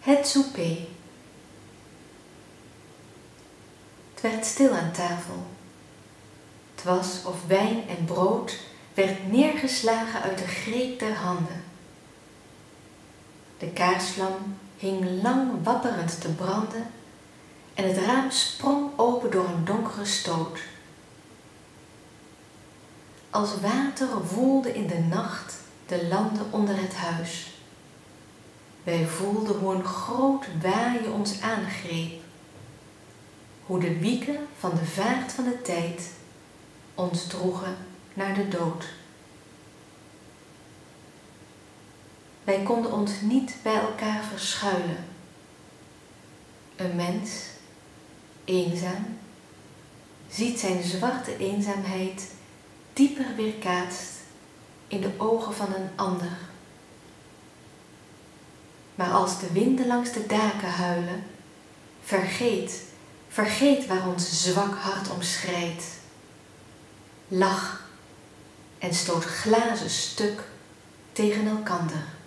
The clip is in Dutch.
Het souper. Het werd stil aan tafel. Het was of wijn en brood werd neergeslagen uit de greep der handen. De kaarsvlam hing lang wapperend te branden en het raam sprong open door een donkere stoot. Als water woelde in de nacht de landen onder het huis. Wij voelden hoe een groot waaien ons aangreep, hoe de wieken van de vaart van de tijd ons droegen naar de dood. Wij konden ons niet bij elkaar verschuilen. Een mens, eenzaam, ziet zijn zwarte eenzaamheid dieper weerkaatst in de ogen van een ander. Maar als de winden langs de daken huilen, vergeet waar ons zwak hart om schrijdt. Lach en stoot glazen stuk tegen elkander.